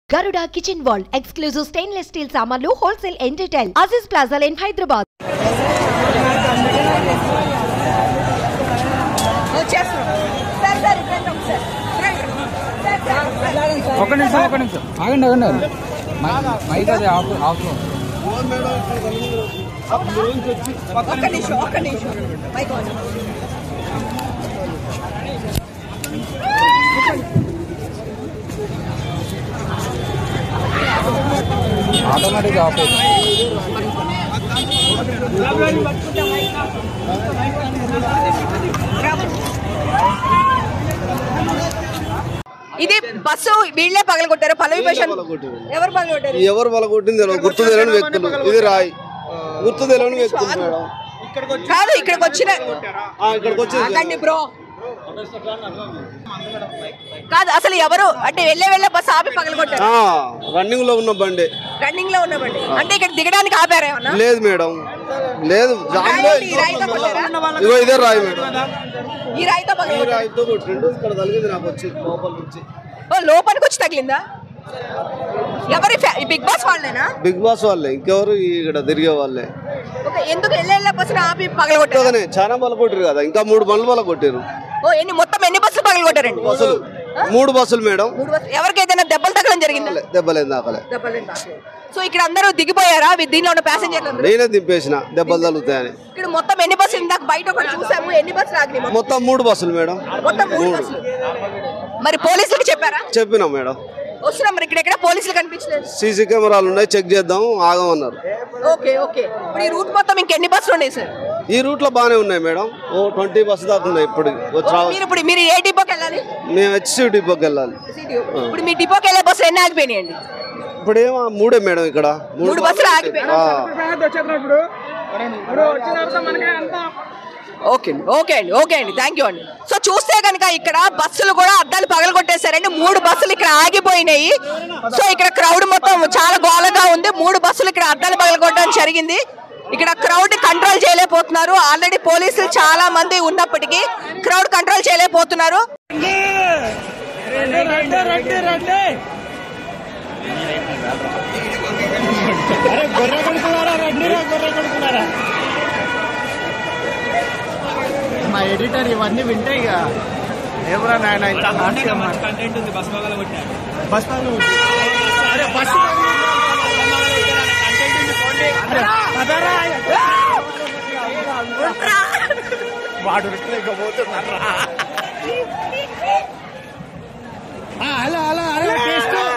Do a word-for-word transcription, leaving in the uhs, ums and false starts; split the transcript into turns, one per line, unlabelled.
Garuda Kitchen World, exclusive stainless steel samanlu, wholesale and retail. Aziz Plaza in Hyderabad.
ఒక నిమిషం ఒక నిమిషం ఆగండి ఆగండి మైక్ అది ఆఫ్ ఆఫ్
ఒక్క నిమిషం ఒక్క నిమిషం మైక్ ఆన్
ఆటోమేటిక్ ఆఫ్
ఇది బస్సు వీళ్ళే పగలగొట్టారు. పల్లవి ప్రశాంత్ ఎవరు పగలగొట్టారు?
ఎవరు పగలగొట్టింది గుర్తు తెలియని వ్యక్తులు. ఇది రాయి గుర్తు తెలియని వ్యక్తులు మేడం.
కాదు ఇక్కడికి వచ్చిన
ఇక్కడికి వచ్చి
బ్రో కాదు అసలు ఎవరు అంటే వెళ్ళే వెళ్ళే బస్సు ఆపి పగలగొట్టారు.
రన్నింగ్ లో ఉన్న బండి
రన్నింగ్ లో ఉన్న బండి అంటే ఇక్కడ దిగడానికి ఆపారేమన్నా?
లేదు మేడం లేదు. ఇగో ఇదే రాయి మేడం.
ఈ రాయితో పగలగొట్టారు.
రాయితో కొట్టిండు. ఇక్కడ తగిలింది నాకు వచ్చి లోపల నుంచి.
ఓ లోపలికి వచ్చి తగిలిందా? ఎవరి బిగ్ బాస్ వాళ్ళేనా?
బిగ్ బాస్ వాళ్ళే, ఇంకెవరు ఇక్కడ తిరిగే వాళ్ళే.
ఎందుకు వెళ్ళే బస్సులు ఆపి పగలగొట్టారు?
చాలా బల కొట్టారు కదా, ఇంకా మూడు బండ్లు బల కొట్టారు.
ఓ ఎన్ని మొత్తం ఎన్ని బస్సులు పగలగొట్టారండి?
బస్సులు మూడు బస్సులు మేడం.
ఎవరికైతే దెబ్బలు తగలడం జరిగింది?
దెబ్బలేదు దాకలే.
సో ఇక్కడ అందరూ దిగిపోయారా? దీనిలో ఉన్న ప్యాసింజర్లు
నేనే దింపేసిన దెబ్బలు తగులుతాయని.
ఇక్కడ మొత్తం ఎన్ని బస్సులు? ఇందాక బయట ఒకటి చూసాము. ఎన్ని బస్సులు ఆగినాయి?
మొత్తం మూడు బస్సులు మేడం.
మొత్తం మూడు బస్సులు. మరి పోలీసులకు చెప్పారా?
చెప్పినాం మేడం.
వస్తున్నాం. మరి ఇక్కడ ఎక్కడ పోలీసులు కనిపించలేదు.
సీసీ కెమెరాలు ఉన్నాయి, చెక్ చేద్దాం ఆగమన్నారు.
Okay okay. ఇప్పుడు ఈ రూట్ మొత్తం ఇంకెన్ని బస్సులు ఉన్నాయి సార్?
ఈ రూట్ లో బాగానే ఉన్నాయి మేడం. ఓ ట్వంటీ బస్సు దాకా ఉన్నాయి. ఇప్పుడు
ఇప్పుడు మీరు ఏ డిపోకి వెళ్ళాలి?
మేము హెచ్సి డిపోకి వెళ్ళాలి.
ఇప్పుడు మీ డిపోకి వెళ్ళే బస్సులు ఎన్ని ఆగిపోయినాయండి?
ఇప్పుడు ఏమో మూడే మేడం. ఇక్కడ
మూడు బస్సులు ఆగిపోయినాయి. ఓకే ఓకే అండి ఓకే అండి థ్యాంక్ యూ అండి. సో చూస్తే కనుక ఇక్కడ బస్సులు కూడా అద్దాలు పగలగొట్టేశారండి. మూడు బస్సులు ఇక్కడ ఆగిపోయినాయి. సో ఇక్కడ క్రౌడ్ మొత్తం చాలా గోలగా ఉంది. మూడు బస్సులు ఇక్కడ అద్దాలు పగలగొట్టడం జరిగింది. ఇక్కడ క్రౌడ్ కంట్రోల్ చేయలేకపోతున్నారు. ఆల్రెడీ పోలీసులు చాలా మంది ఉన్నప్పటికీ క్రౌడ్ కంట్రోల్ చేయలేకపోతున్నారు.
మా ఎడిటర్ ఇవన్నీ వింటే ఇక ఎవరా నాయన ఇంత కంటెంట్ ఉంది. బస్ బస్ బస్ వాడు పోతున్నారా? అలా అలా అలా